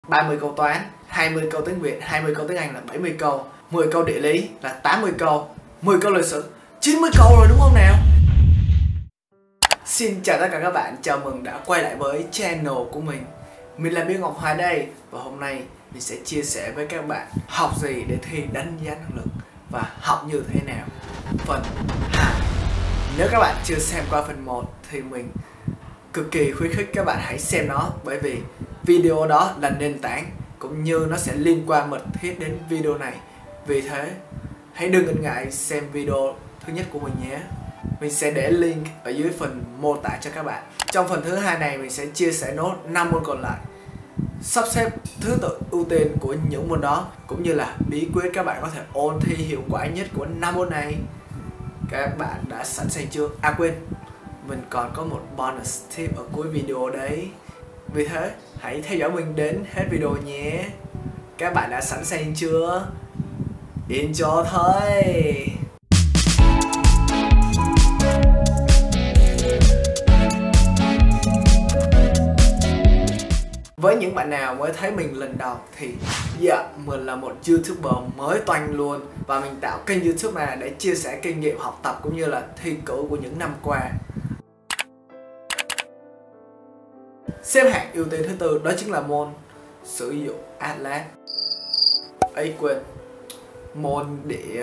30 câu toán, 20 câu tiếng Việt, 20 câu tiếng Anh là 70 câu, 10 câu địa lý là 80 câu, 10 câu lịch sử, 90 câu rồi đúng không nào? Xin chào tất cả các bạn, chào mừng đã quay lại với channel của mình. Mình là Bill Ngọc Hoài đây, và hôm nay mình sẽ chia sẻ với các bạn học gì để thi đánh giá năng lực và học như thế nào. Phần 2. Nếu các bạn chưa xem qua phần 1 thì mình cực kỳ khuyến khích các bạn hãy xem nó, bởi vì video đó là nền tảng cũng như nó sẽ liên quan mật thiết đến video này. Vì thế hãy đừng ngần ngại xem video thứ nhất của mình nhé. Mình sẽ để link ở dưới phần mô tả cho các bạn. Trong phần thứ hai này mình sẽ chia sẻ nốt 5 môn còn lại, sắp xếp thứ tự ưu tiên của những môn đó, cũng như là bí quyết các bạn có thể ôn thi hiệu quả nhất của 5 môn này. Các bạn đã sẵn sàng chưa? À quên, mình còn có một bonus tip ở cuối video đấy. Vì thế hãy theo dõi mình đến hết video nhé. Các bạn đã sẵn sàng chưa? Intro thôi. Với những bạn nào mới thấy mình lần đầu thì mình là một YouTuber mới toanh luôn, và mình tạo kênh YouTube này để chia sẻ kinh nghiệm học tập cũng như là thi cử của những năm qua. Xếp hạng ưu tiên thứ tư đó chính là môn sử dụng Atlas. Ấy quên, môn địa.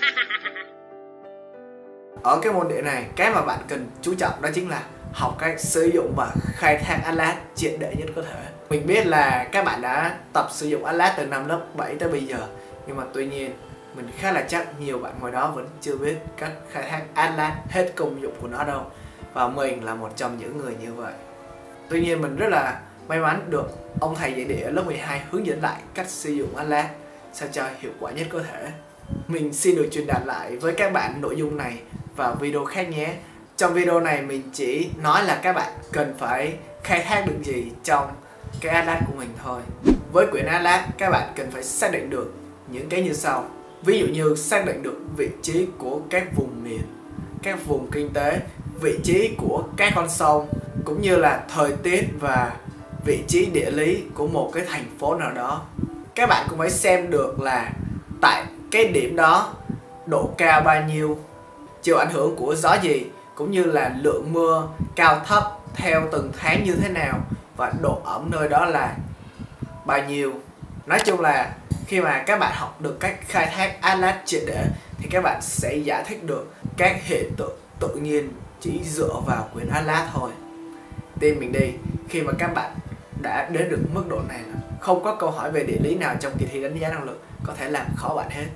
Ở cái môn địa này, cái mà bạn cần chú trọng đó chính là học cách sử dụng và khai thác Atlas triệt để nhất có thể. Mình biết là các bạn đã tập sử dụng Atlas từ năm lớp 7 tới bây giờ, nhưng mà tuy nhiên mình khá là chắc nhiều bạn ngoài đó vẫn chưa biết cách khai thác Atlas hết công dụng của nó đâu. Và mình là một trong những người như vậy. Tuy nhiên mình rất là may mắn được ông thầy dạy địa lớp 12 hướng dẫn lại cách sử dụng Atlas sao cho hiệu quả nhất có thể. Mình xin được truyền đạt lại với các bạn nội dung này vào video khác nhé. Trong video này mình chỉ nói là các bạn cần phải khai thác được gì trong cái Atlas của mình thôi. Với quyển Atlas, các bạn cần phải xác định được những cái như sau. Ví dụ như xác định được vị trí của các vùng miền, các vùng kinh tế, vị trí của các con sông, cũng như là thời tiết và vị trí địa lý của một cái thành phố nào đó. Các bạn cũng phải xem được là tại cái điểm đó độ cao bao nhiêu, chịu ảnh hưởng của gió gì, cũng như là lượng mưa cao thấp theo từng tháng như thế nào, và độ ẩm nơi đó là bao nhiêu. Nói chung là khi mà các bạn học được cách khai thác Atlas triệt để thì các bạn sẽ giải thích được các hiện tượng tự nhiên chỉ dựa vào quyển Atlas thôi. Tin mình đi, khi mà các bạn đã đến được mức độ này, không có câu hỏi về địa lý nào trong kỳ thi đánh giá năng lực có thể làm khó bạn hết.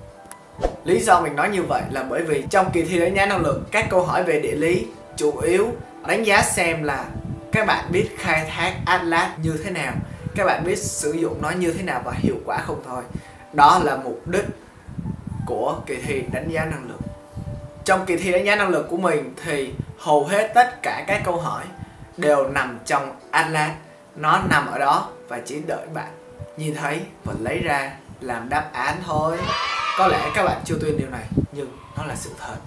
Lý do mình nói như vậy là bởi vì trong kỳ thi đánh giá năng lực, các câu hỏi về địa lý chủ yếu đánh giá xem là các bạn biết khai thác Atlas như thế nào, các bạn biết sử dụng nó như thế nào và hiệu quả không thôi. Đó là mục đích của kỳ thi đánh giá năng lực. Trong kỳ thi đánh giá năng lực của mình thì hầu hết tất cả các câu hỏi đều nằm trong Atlas. Nó nằm ở đó và chỉ đợi bạn nhìn thấy và lấy ra làm đáp án thôi. Có lẽ các bạn chưa tin điều này, nhưng nó là sự thật.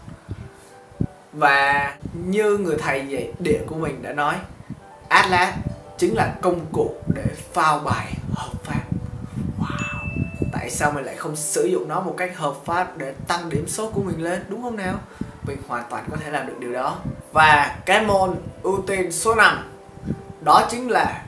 Và như người thầy dạy địa của mình đã nói, Atlas chính là công cụ để phao bài hợp pháp. Wow, tại sao mình lại không sử dụng nó một cách hợp pháp để tăng điểm số của mình lên, đúng không nào? Mình hoàn toàn có thể làm được điều đó. Và cái môn ưu tiên số 5 đó chính là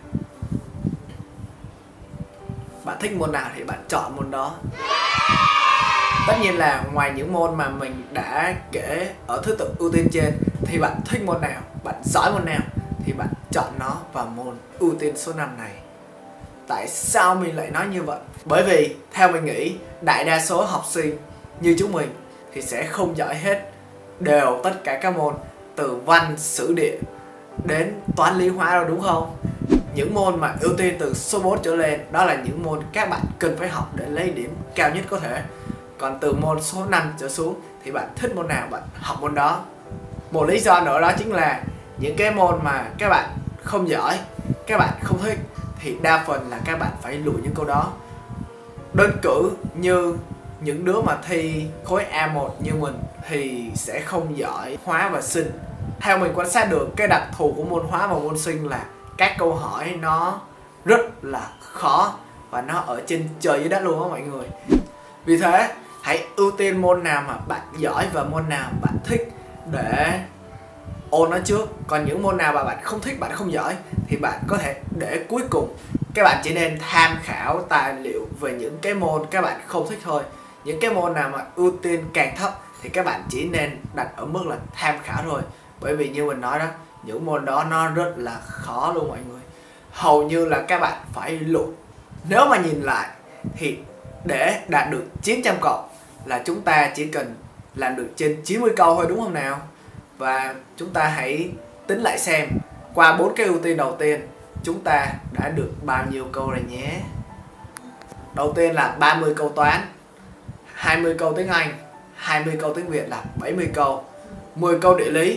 bạn thích môn nào thì bạn chọn môn đó. Tất nhiên là ngoài những môn mà mình đã kể ở thứ tự ưu tiên trên, thì bạn thích môn nào, bạn giỏi môn nào thì bạn chọn nó vào môn ưu tiên số 5 này. Tại sao mình lại nói như vậy? Bởi vì theo mình nghĩ, đại đa số học sinh như chúng mình thì sẽ không giỏi hết đều tất cả các môn từ văn, sử, địa đến toán, lý, hóa đâu, đúng không? Những môn mà ưu tiên từ số 4 trở lên đó là những môn các bạn cần phải học để lấy điểm cao nhất có thể. Còn từ môn số 5 trở xuống thì bạn thích môn nào bạn học môn đó. Một lý do nữa đó chính là những cái môn mà các bạn không giỏi, các bạn không thích thì đa phần là các bạn phải lùi những câu đó. Đơn cử như những đứa mà thi khối A1 như mình thì sẽ không giỏi hóa và sinh. Theo mình quan sát được, cái đặc thù của môn hóa và môn sinh là các câu hỏi nó rất là khó và nó ở trên trời dưới đất luôn á mọi người. Vì thế hãy ưu tiên môn nào mà bạn giỏi và môn nào bạn thích để ôn nó trước. Còn những môn nào mà bạn không thích, bạn không giỏi thì bạn có thể để cuối cùng. Các bạn chỉ nên tham khảo tài liệu về những cái môn các bạn không thích thôi. Những cái môn nào mà ưu tiên càng thấp thì các bạn chỉ nên đặt ở mức là tham khảo thôi. Bởi vì như mình nói đó, những môn đó nó rất là khó luôn mọi người. Hầu như là các bạn phải lụi. Nếu mà nhìn lại thì để đạt được 900 cộng là chúng ta chỉ cần làm được trên 90 câu thôi, đúng không nào? Và chúng ta hãy tính lại xem qua 4 cái ưu tiên đầu tiên chúng ta đã được bao nhiêu câu rồi nhé. Đầu tiên là 30 câu toán, 20 câu tiếng Anh, 20 câu tiếng Việt là 70 câu, 10 câu địa lý.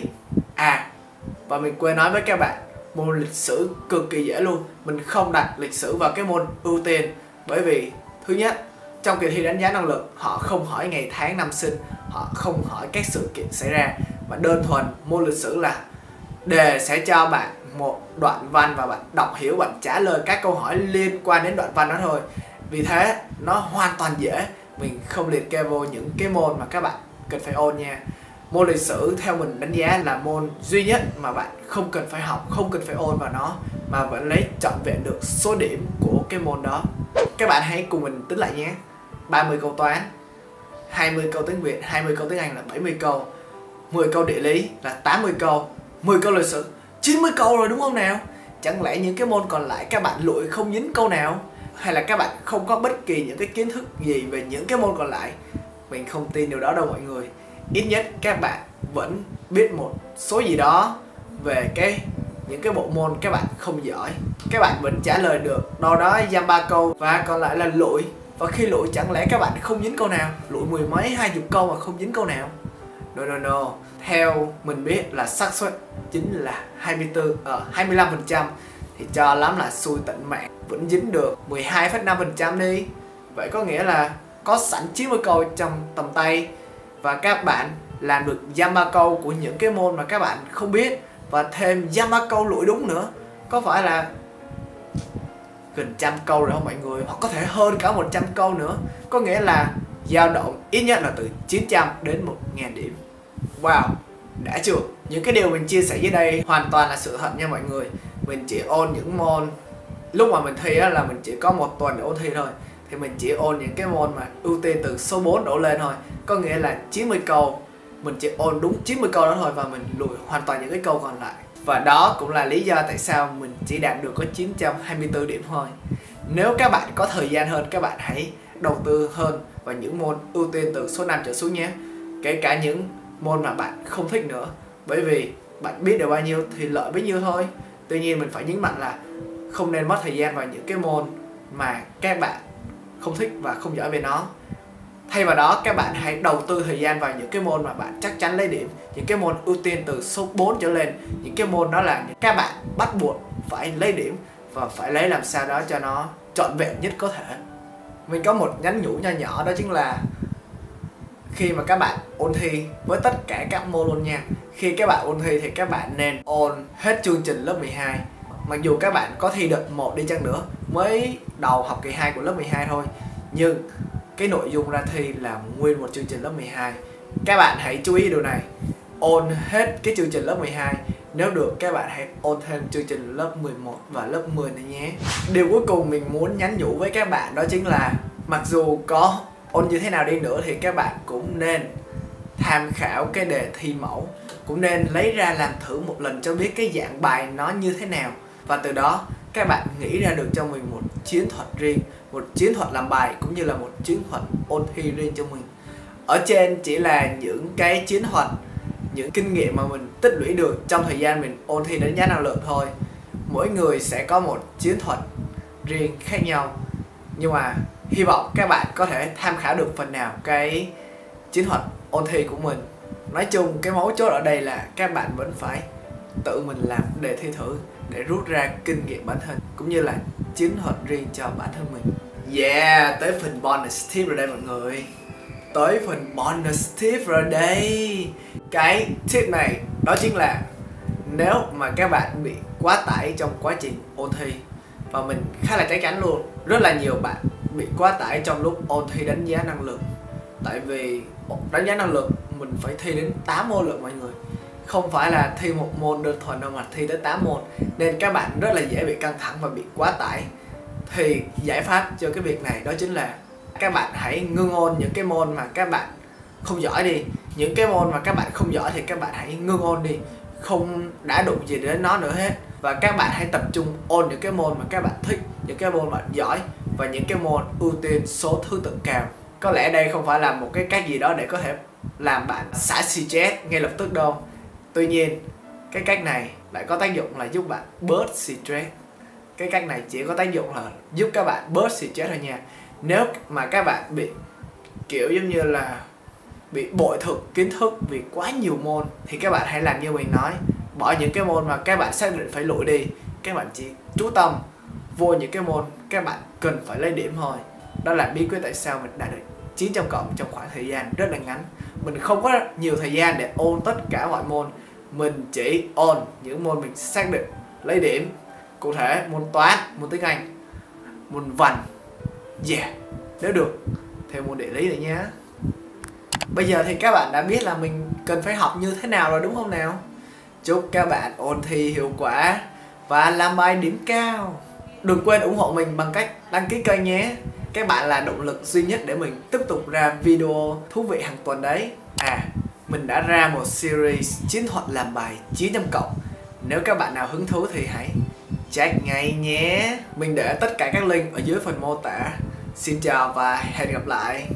Và mình quên nói với các bạn, môn lịch sử cực kỳ dễ luôn. Mình không đặt lịch sử vào cái môn ưu tiên bởi vì thứ nhất, trong kỳ thi đánh giá năng lực họ không hỏi ngày tháng năm sinh, họ không hỏi các sự kiện xảy ra, và đơn thuần môn lịch sử là đề sẽ cho bạn một đoạn văn và bạn đọc hiểu, bạn trả lời các câu hỏi liên quan đến đoạn văn đó thôi. Vì thế nó hoàn toàn dễ. Mình không liệt kê vô những cái môn mà các bạn cần phải ôn nha. Môn lịch sử theo mình đánh giá là môn duy nhất mà bạn không cần phải học, không cần phải ôn vào nó mà vẫn lấy trọn vẹn được số điểm của cái môn đó. Các bạn hãy cùng mình tính lại nhé. 30 câu toán, 20 câu tiếng Việt, 20 câu tiếng Anh là 70 câu, 10 câu địa lý là 80 câu, 10 câu lịch sử 90 câu rồi, đúng không nào? Chẳng lẽ những cái môn còn lại các bạn lụi không dính câu nào? Hay là các bạn không có bất kỳ những cái kiến thức gì về những cái môn còn lại? Mình không tin điều đó đâu mọi người. Ít nhất các bạn vẫn biết một số gì đó về những cái bộ môn các bạn không giỏi. Các bạn vẫn trả lời được đâu đó dăm 3 câu và còn lại là lụi. Và khi lụi chẳng lẽ các bạn không dính câu nào? Lụi 10 mấy 20 câu mà không dính câu nào? No. Theo mình biết là xác suất chính là 25%, thì cho lắm là xui tận mạng vẫn dính được 12,5% đi. Vậy có nghĩa là có sẵn 90 câu trong tầm tay và các bạn làm được dăm 3 câu của những cái môn mà các bạn không biết và thêm dăm 3 câu lụi đúng nữa. Có phải là gần 100 câu rồi không mọi người? Hoặc có thể hơn cả 100 câu nữa. Có nghĩa là dao động ít nhất là từ 900 đến 1000 điểm. Wow, đã chưa? Những cái điều mình chia sẻ dưới đây hoàn toàn là sự thật nha mọi người. Mình chỉ ôn những môn lúc mà mình thi là mình chỉ có 1 tuần để ôn thi thôi. Thì mình chỉ ôn những cái môn mà ưu tiên từ số 4 đổ lên thôi. Có nghĩa là 90 câu mình chỉ ôn đúng 90 câu đó thôi và mình lùi hoàn toàn những cái câu còn lại. Và đó cũng là lý do tại sao mình chỉ đạt được có 924 điểm thôi. Nếu các bạn có thời gian hơn, các bạn hãy đầu tư hơn vào những môn ưu tiên từ số 5 trở xuống nhé. Kể cả những môn mà bạn không thích nữa. Bởi vì bạn biết được bao nhiêu thì lợi bấy nhiêu thôi. Tuy nhiên mình phải nhấn mạnh là không nên mất thời gian vào những cái môn mà các bạn không thích và không giỏi về nó. Thay vào đó các bạn hãy đầu tư thời gian vào những cái môn mà bạn chắc chắn lấy điểm. Những cái môn ưu tiên từ số 4 trở lên. Những cái môn đó là các bạn bắt buộc phải lấy điểm và phải lấy làm sao đó cho nó trọn vẹn nhất có thể. Mình có một nhắn nhủ nho nhỏ, đó chính là khi mà các bạn ôn thi với tất cả các môn luôn nha. Khi các bạn ôn thi thì các bạn nên ôn hết chương trình lớp 12. Mặc dù các bạn có thi đợt 1 đi chăng nữa, mới đầu học kỳ 2 của lớp 12 thôi, nhưng cái nội dung ra thi là nguyên một chương trình lớp 12. Các bạn hãy chú ý điều này. Ôn hết cái chương trình lớp 12. Nếu được các bạn hãy ôn thêm chương trình lớp 11 và lớp 10 này nhé. Điều cuối cùng mình muốn nhắn nhủ với các bạn đó chính là mặc dù có ôn như thế nào đi nữa thì các bạn cũng nên tham khảo cái đề thi mẫu. Cũng nên lấy ra làm thử một lần cho biết cái dạng bài nó như thế nào. Và từ đó các bạn nghĩ ra được cho mình một chiến thuật riêng, một chiến thuật làm bài cũng như là một chiến thuật ôn thi riêng cho mình. Ở trên chỉ là những cái chiến thuật, những kinh nghiệm mà mình tích lũy được trong thời gian mình ôn thi đánh giá năng lực thôi. Mỗi người sẽ có một chiến thuật riêng khác nhau. Nhưng mà hy vọng các bạn có thể tham khảo được phần nào cái chiến thuật ôn thi của mình. Nói chung cái mấu chốt ở đây là các bạn vẫn phải tự mình làm đề thi thử để rút ra kinh nghiệm bản thân cũng như là chiến thuật riêng cho bản thân mình. Yeah, tới phần bonus tip rồi đây mọi người. Tới phần bonus tip rồi đây. Cái tip này đó chính là nếu mà các bạn bị quá tải trong quá trình ôn thi và mình khá là chắc chắn luôn, rất là nhiều bạn bị quá tải trong lúc ôn thi đánh giá năng lực. Tại vì đánh giá năng lực mình phải thi đến 8 môn lận mọi người, không phải là thi một môn đơn thuần đâu mà thi tới 8 môn, nên các bạn rất là dễ bị căng thẳng và bị quá tải. Thì giải pháp cho cái việc này đó chính là các bạn hãy ngưng ôn những cái môn mà các bạn không giỏi đi. Những cái môn mà các bạn không giỏi thì các bạn hãy ngưng ôn đi, không đã đụng gì đến nó nữa hết. Và các bạn hãy tập trung ôn những cái môn mà các bạn thích, những cái môn bạn giỏi và những cái môn ưu tiên số thứ tự cao. Có lẽ đây không phải là một cái cách gì đó để có thể làm bạn xả stress ngay lập tức đâu. Tuy nhiên, cái cách này lại có tác dụng là giúp bạn bớt stress. Cái cách này chỉ có tác dụng là giúp các bạn bớt stress thôi nha. Nếu mà các bạn bị kiểu giống như là bị bội thực kiến thức vì quá nhiều môn thì các bạn hãy làm như mình nói, bỏ những cái môn mà các bạn xác định phải lụi đi. Các bạn chỉ chú tâm vô những cái môn các bạn cần phải lấy điểm thôi. Đó là bí quyết tại sao mình đạt được 900 cộng trong khoảng thời gian rất là ngắn. Mình không có nhiều thời gian để ôn tất cả mọi môn, mình chỉ ôn những môn mình xác định lấy điểm. Cụ thể môn toán, môn tiếng Anh, môn văn, nếu được thêm môn địa lý nữa nhé. Bây giờ thì các bạn đã biết là mình cần phải học như thế nào rồi đúng không nào? Chúc các bạn ôn thi hiệu quả và làm bài điểm cao. Đừng quên ủng hộ mình bằng cách đăng ký kênh nhé. Các bạn là động lực duy nhất để mình tiếp tục ra video thú vị hàng tuần đấy. Mình đã ra một series chiến thuật làm bài 900 cộng. Nếu các bạn nào hứng thú thì hãy check ngay nhé. Mình để tất cả các link ở dưới phần mô tả. Xin chào và hẹn gặp lại.